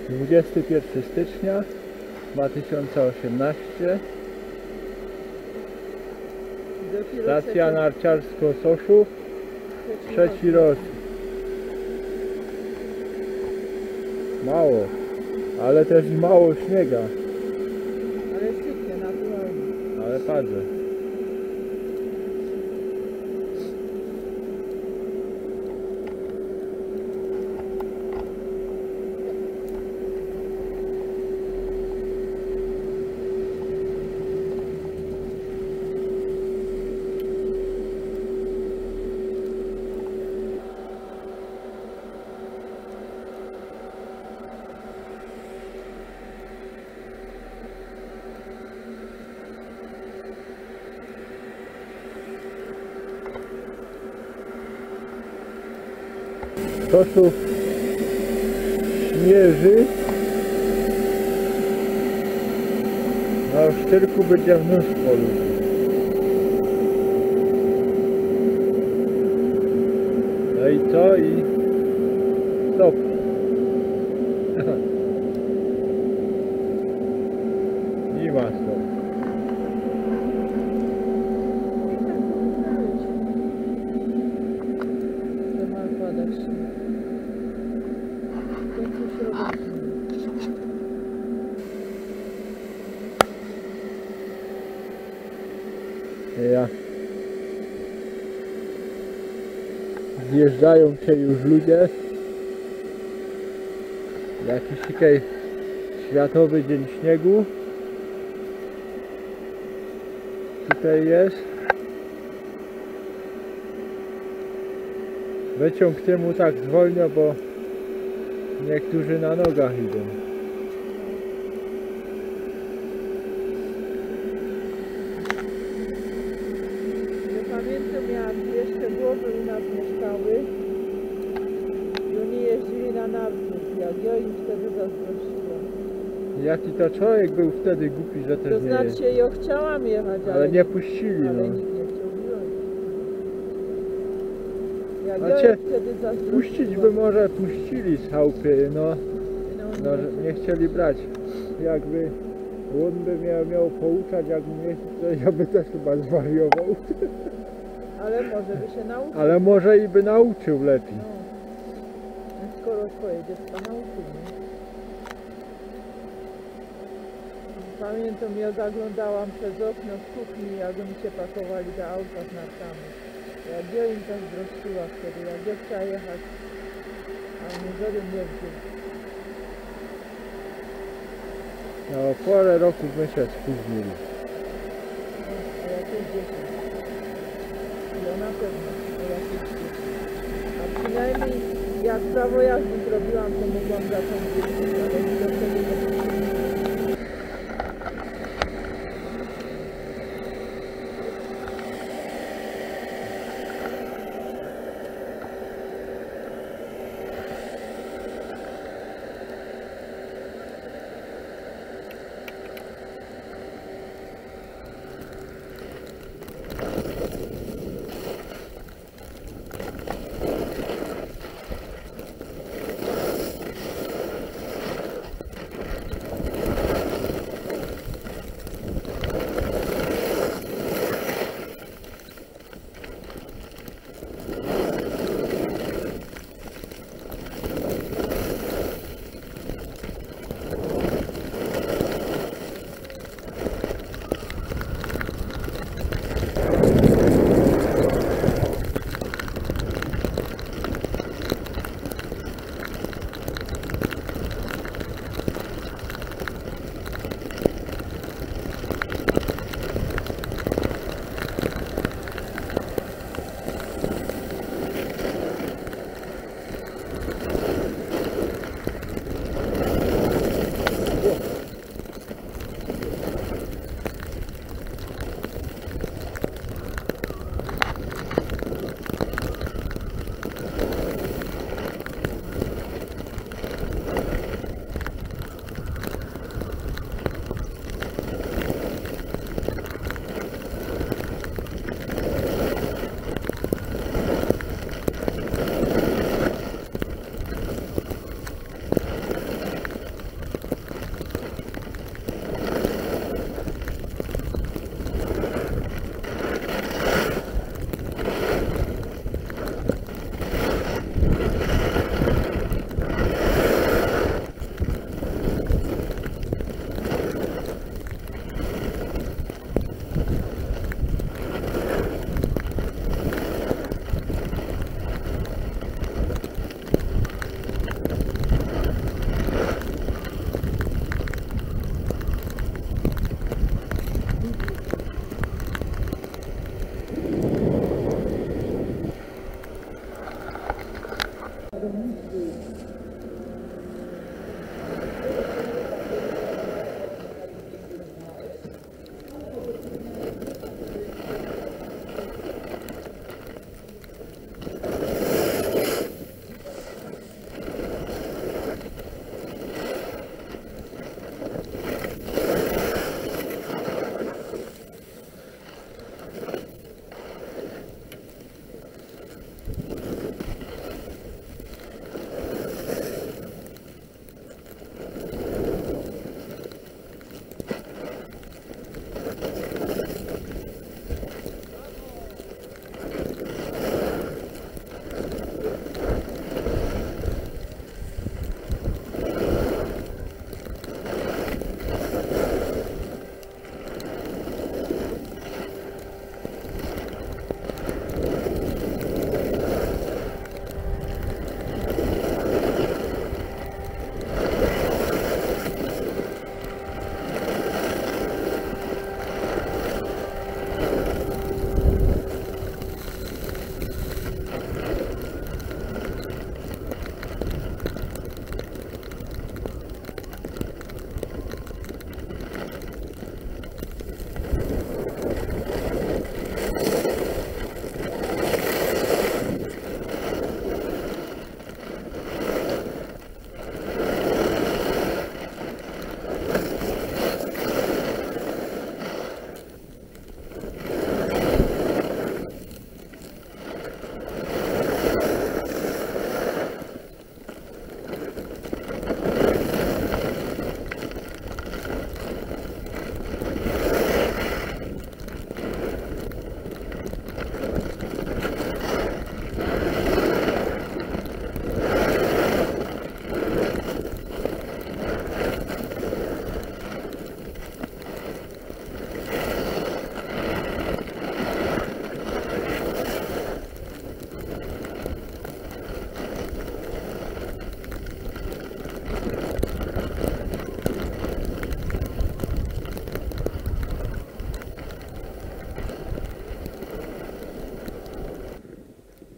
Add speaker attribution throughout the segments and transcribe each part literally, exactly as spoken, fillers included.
Speaker 1: dwudziestego pierwszego stycznia dwa tysiące osiemnastego. Stacja narciarsko-Soszów, trzeci roz. Mało, ale też mało śniega.
Speaker 2: Ale sypie naturalnie.
Speaker 1: Ale padze. Soszów śnieży. Na Szczyrku będzie mnóstwo ludzi. No i co? I stop. Nie ma stop. Ja. Zjeżdżają się już ludzie. Jakiś dzisiaj światowy dzień śniegu. Tutaj jest. Wyciąg temu tak zwolnio, bo niektórzy na nogach idą.
Speaker 2: Pamiętam, jak jeszcze głowy u nas mieszkały i oni jeździli na nartach, jak ja im wtedy zazdrościłam.
Speaker 1: Jaki to człowiek był wtedy głupi, że też
Speaker 2: To
Speaker 1: nie
Speaker 2: znaczy, ja chciałam jechać, ale,
Speaker 1: ale nie puścili.
Speaker 2: ale
Speaker 1: No.
Speaker 2: nikt nie chciał wziąć. Jak
Speaker 1: A
Speaker 2: ja
Speaker 1: cię
Speaker 2: im wtedy zazdrościłam.
Speaker 1: Puścić by może puścili z chałupy, no,
Speaker 2: No,
Speaker 1: no że nie chcieli brać. Jakby on by miał, miał pouczać, jak mnie, to ja by też chyba zwariował.
Speaker 2: Ale może by się nauczył.
Speaker 1: Ale może i by nauczył lepiej.
Speaker 2: No. Skoro twoje dziecko nauczył, nie? Pamiętam, ja zaglądałam przez okno w kuchni, jak oni się pakowali do auta z nartami. Jak ja im zazdrościła wtedy, jak ja chciała jechać, a mnie żaden nie wziął.
Speaker 1: No porę roku my się spóźnili.
Speaker 2: No, a jakieś dziesięć. Ja na pewno, a jakieś dziesięć. A przynajmniej jak prawo jazdy zrobiłam, to mogłam zacząć jeździć, ale mi do tego nie było.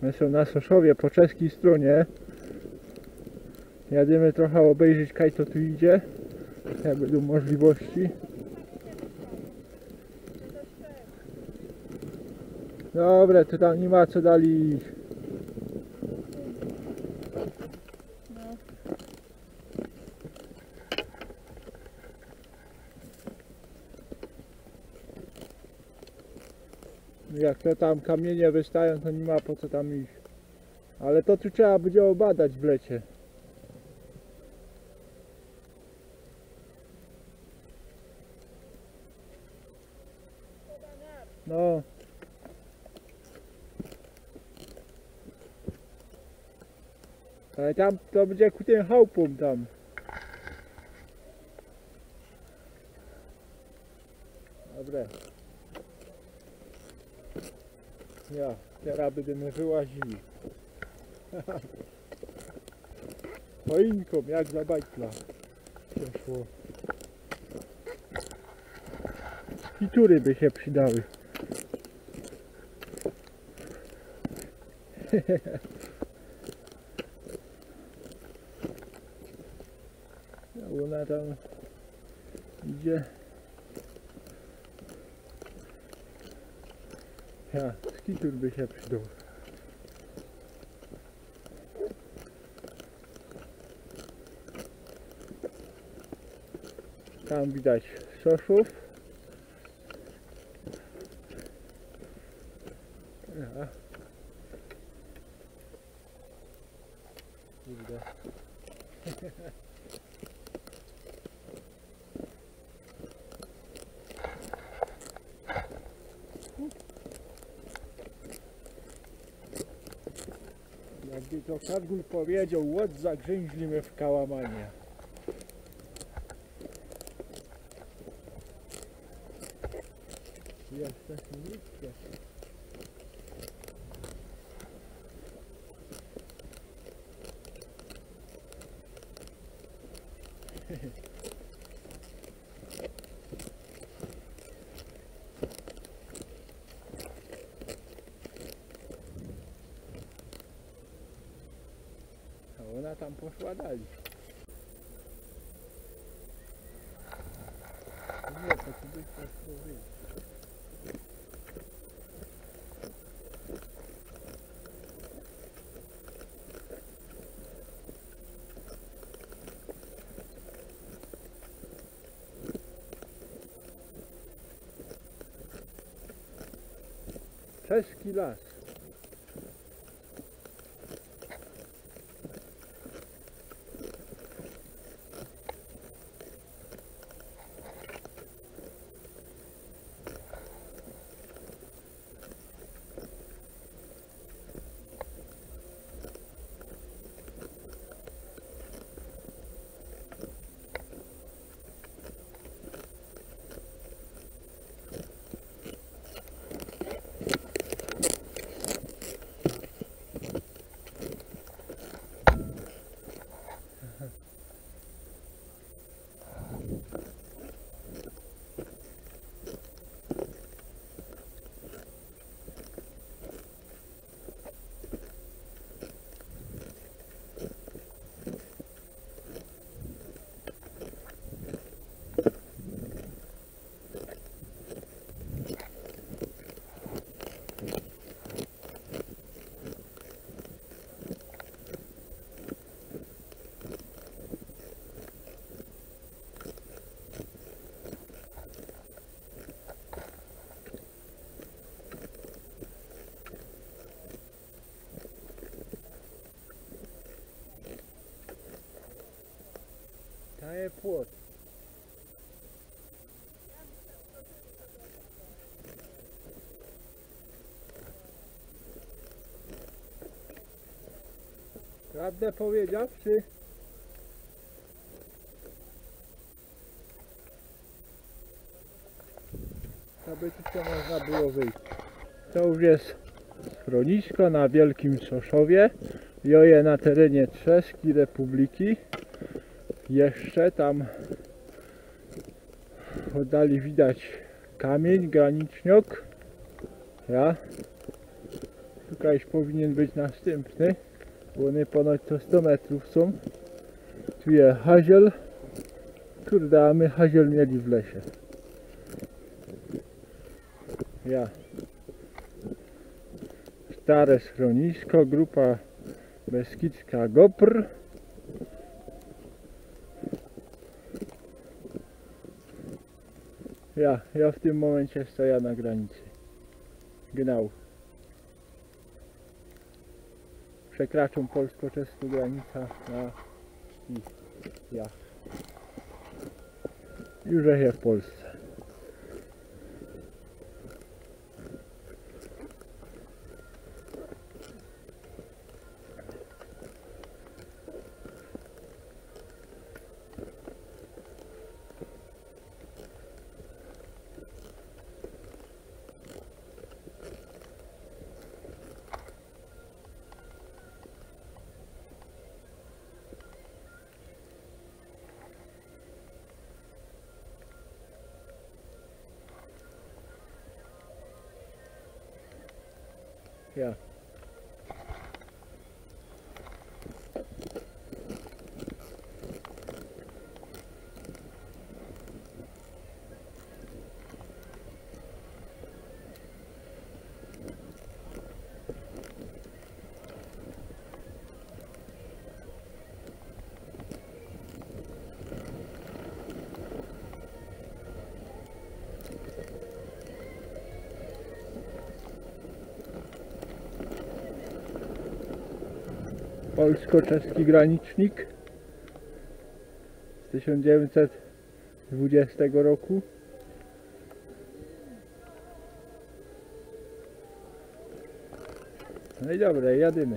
Speaker 1: My są na Soszowie po czeskiej stronie. Jadziemy trochę obejrzeć, kaj to tu idzie. Jak będą możliwości. Dobra, to tam nie ma co dali iść. Jak to tam kamienie wystają, to nie ma po co tam iść. Ale to tu trzeba będzie obadać w lecie. No. Ale tam to będzie ku tym chałupom tam. Dobre. Ja, teraz będziemy wyłazili. Choinką, jak za bajtla. Przeszło. Skitury by się przydały. No, ona tam idzie. Ja, skitur by się przydał. Tam widać Soszów. Ja. Kurde. Jakby to Kargul powiedział, łódź zagrzęźlimy w kałamanie. Jesteśmy niskie. A ona tam poszła dalej. Nie, to tu byś poszło. Czeski las. Daje płot. Prawdę powiedziawszy, to by tylko można było wyjść. To już jest schronisko na Wielkim Soszowie. Joje na terenie Czeskiej Republiki. Jeszcze tam oddali widać kamień, graniczniok. Ja. Tutaj powinien być następny, bo one ponad to sto metrów są. Tu jest haziel. Kurde, a my haziel mieli w lesie. Ja. Stare schronisko, grupa beskidzka Gopr. Ja, ja w tym momencie stoję na granicy. Genau. Przekraczam polsko-czeską granicę na i ja. Już jest w Polsce. Ja. Polsko-czeski granicznik z tysiąc dziewięćset dwudziestego roku. No i dobra, jadymy.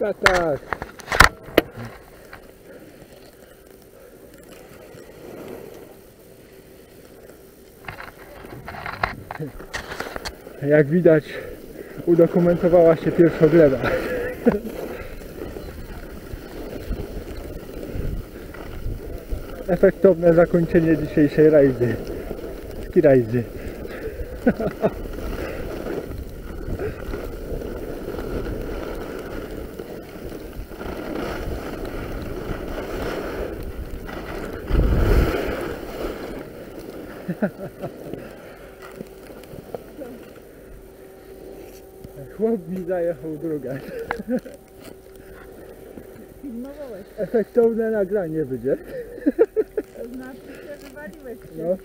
Speaker 1: tak, tak. Jak widać, udokumentowała się pierwsza gleba. Efektowne zakończenie dzisiejszej rajdy. Ski rajdy. Chłop mi zajechał drugą.
Speaker 2: Filmowałeś.
Speaker 1: Efektowne nagranie będzie.
Speaker 2: To znaczy, że wywaliłeś się.
Speaker 1: No.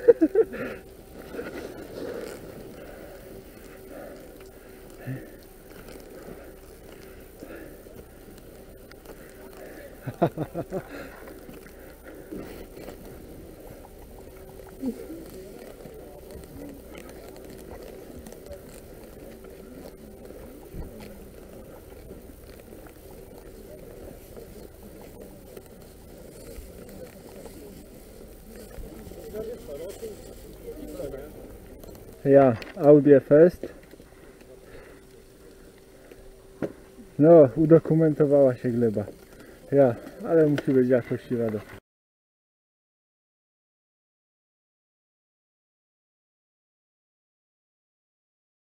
Speaker 1: Ja, Audi Fest. No, udokumentowała się gleba. Ja, ale musi być jakościwa do